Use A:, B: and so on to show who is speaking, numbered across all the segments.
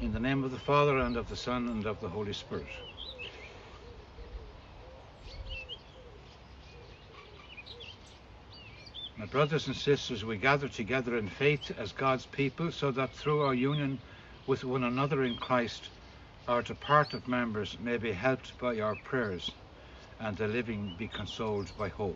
A: In the name of the Father, and of the Son, and of the Holy Spirit. My brothers and sisters, we gather together in faith as God's people, so that through our union with one another in Christ, our departed members may be helped by our prayers, and the living be consoled by hope.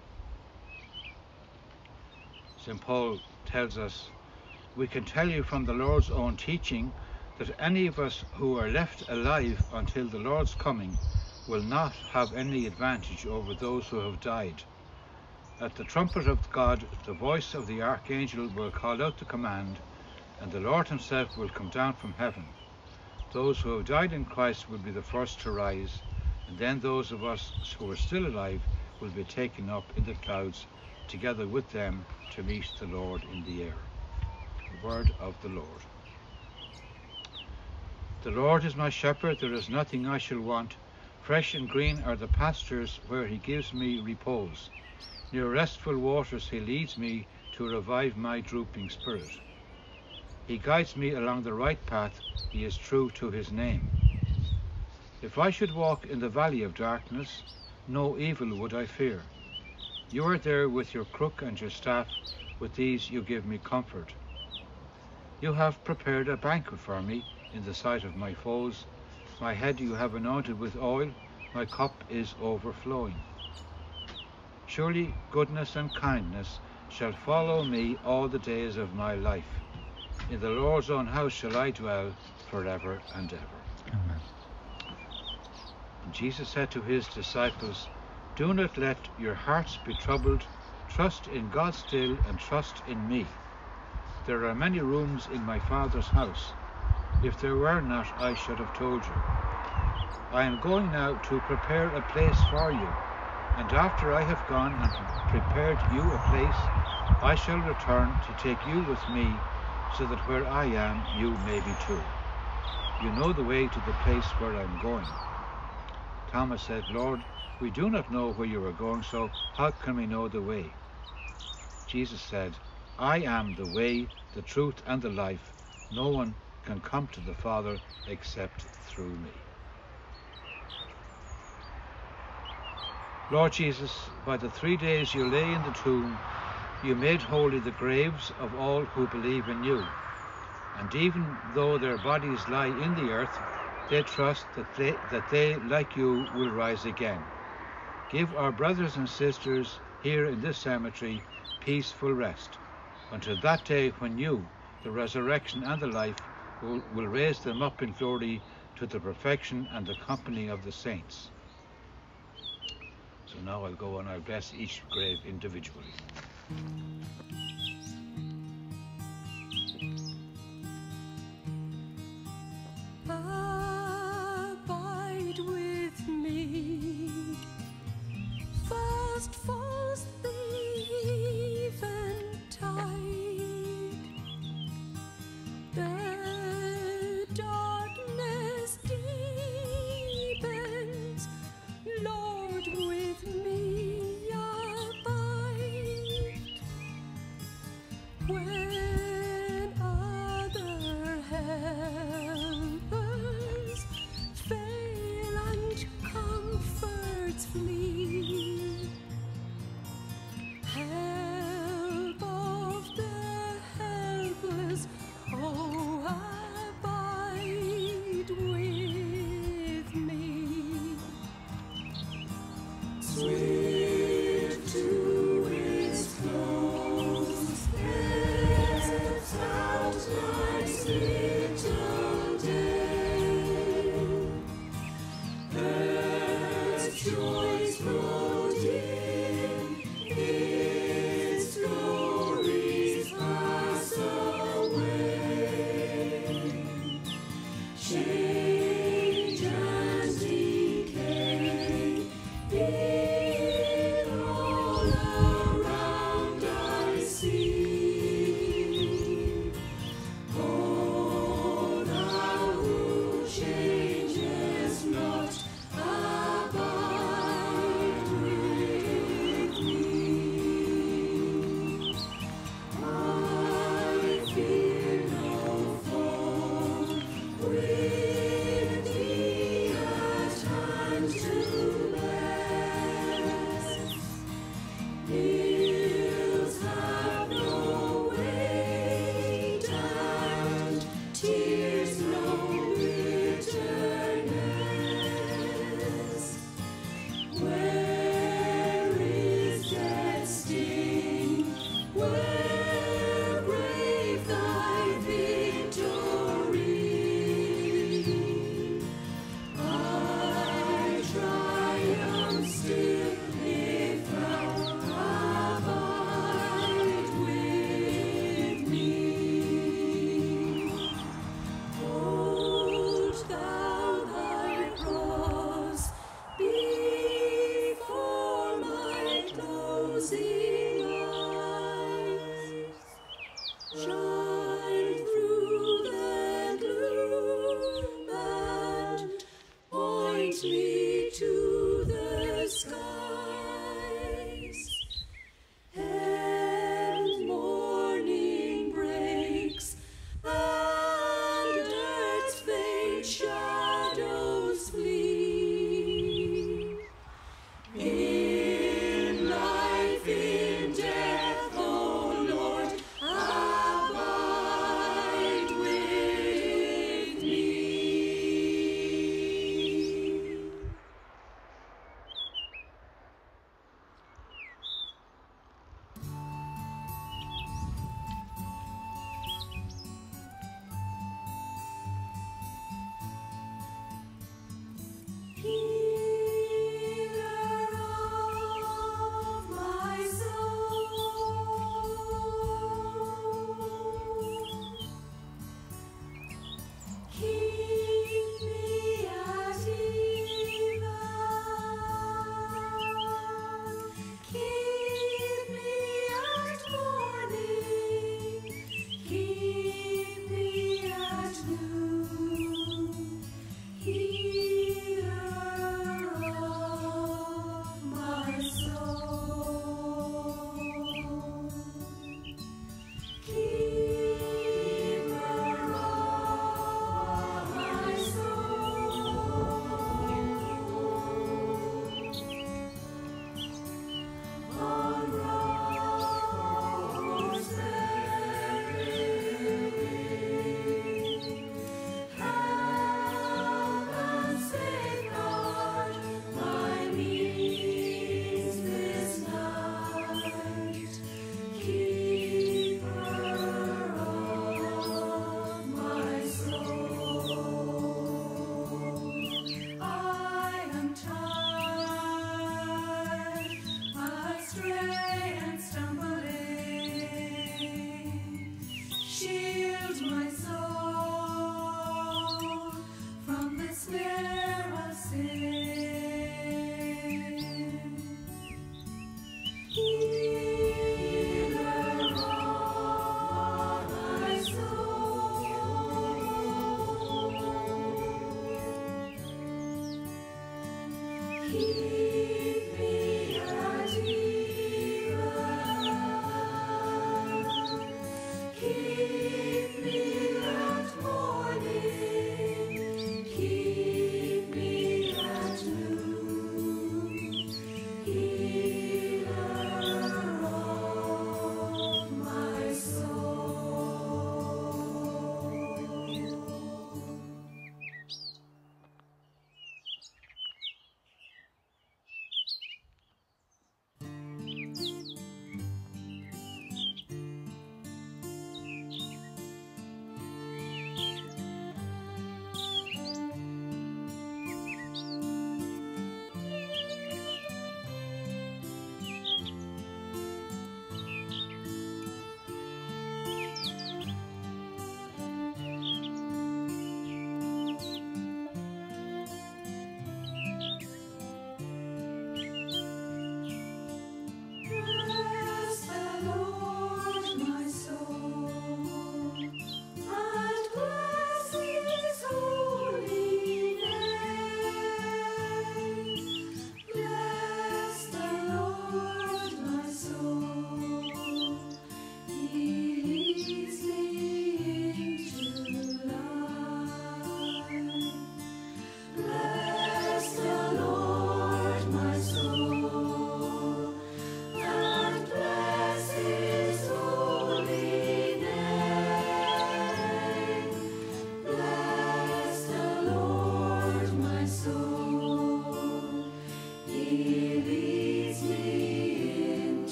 A: St. Paul tells us, "We can tell you from the Lord's own teaching that any of us who are left alive until the Lord's coming will not have any advantage over those who have died. At the trumpet of God, the voice of the archangel will call out the command, and the Lord himself will come down from heaven. Those who have died in Christ will be the first to rise, and then those of us who are still alive will be taken up in the clouds together with them to meet the Lord in the air." The word of the Lord. The Lord is my shepherd, there is nothing I shall want. Fresh and green are the pastures where he gives me repose. Near restful waters he leads me to revive my drooping spirit. He guides me along the right path, he is true to his name. If I should walk in the valley of darkness, no evil would I fear. You are there with your crook and your staff, with these you give me comfort. You have prepared a banquet for me in the sight of my foes. My head you have anointed with oil, my cup is overflowing. Surely goodness and kindness shall follow me all the days of my life. In the Lord's own house shall I dwell forever and ever.
B: Amen.
A: And Jesus said to his disciples, "Do not let your hearts be troubled. Trust in God still, and trust in me. There are many rooms in my Father's house. If there were not, I should have told you. I am going now to prepare a place for you, and after I have gone and prepared you a place, I shall return to take you with me, so that where I am, you may be too. You know the way to the place where I am going." Thomas said, "Lord, we do not know where you are going, so how can we know the way?" Jesus said, "I am the way, the truth, and the life. No one can come to the Father except through me." Lord Jesus, by the 3 days you lay in the tomb, you made holy the graves of all who believe in you. And even though their bodies lie in the earth, they trust that they, like you, will rise again. Give our brothers and sisters here in this cemetery peaceful rest, until that day when you, the resurrection and the life, will raise them up in glory to the perfection and the company of the saints. So now I'll go and I'll bless each grave individually.
C: Abide with me. Fast falls the eventide. The darkness deepens. Lord, with me abide. When other helpers fail and comforts flee, help of the helpless, oh, abide with me. Swift to its close.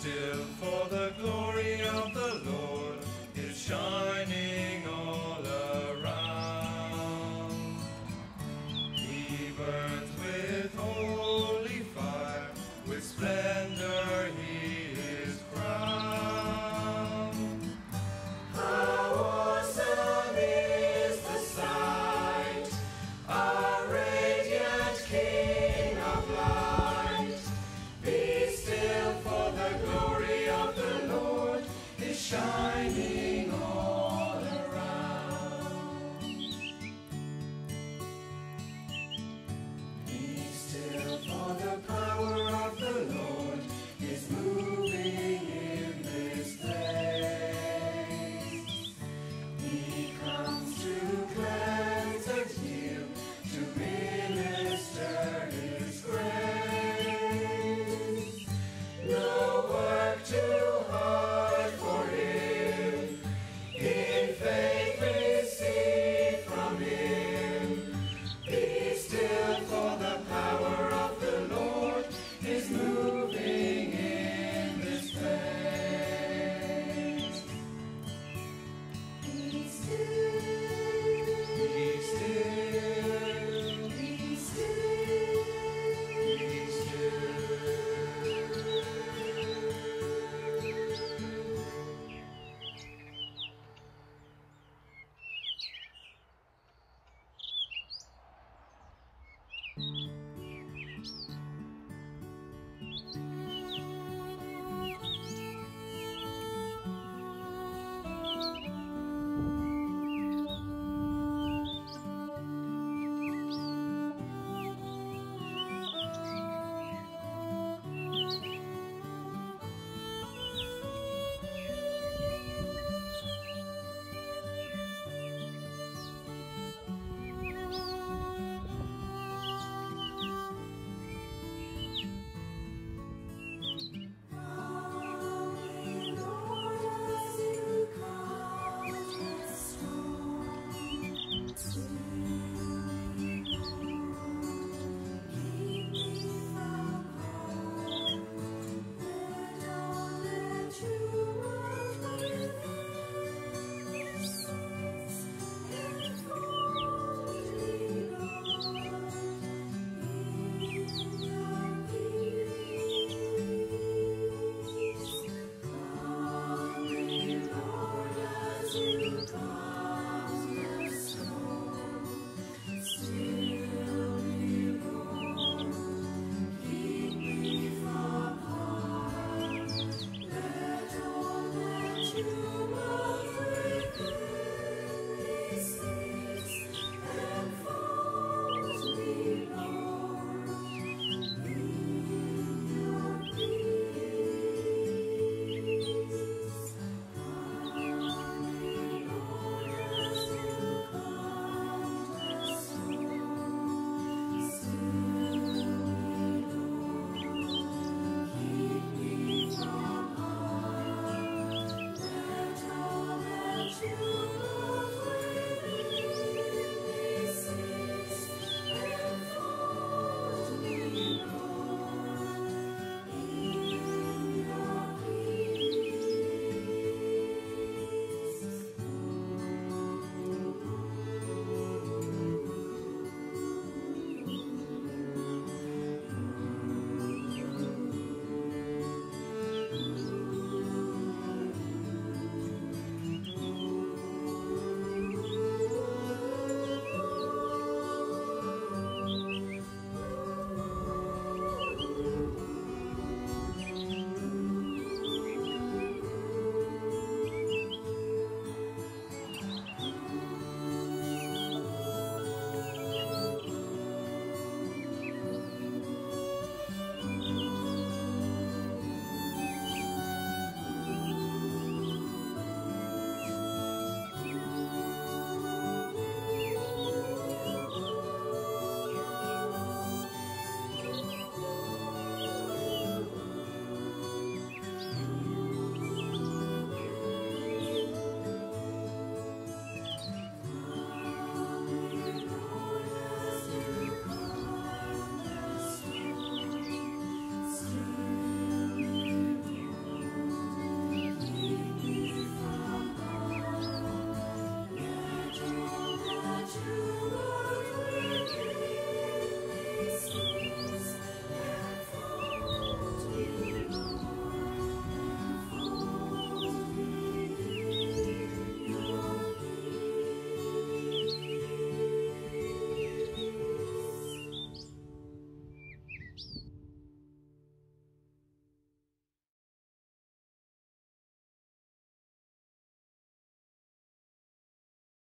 B: still, for the glory of the Lord is shining all around. He burns with holy fire, with splendor he is crowned. How awesome is the sight, our radiant King of light. Be still, for the glory of the Lord is shining all around. Be still, for the power of the Lord is moving in this place. He comes to cleanse and heal, to minister his grace. No work too hard for him, in faith receive from him. Be still, for the power of the Lord is moving in this place. Be still, be still, be still, be still.